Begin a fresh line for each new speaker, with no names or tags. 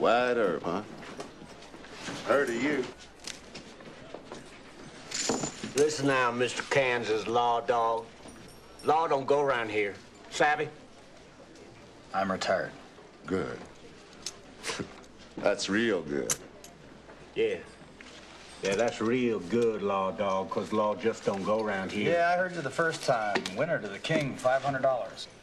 Wyatt Earp, huh? Heard of you.
Listen now, Mr. Kansas law dog. Law don't go around here. Savvy?
I'm retired.
Good. That's real good.
Yeah. Yeah, that's real good, law dog, 'cause law just don't go around here.
Yeah, I heard you the first time. Winner to the king, $500.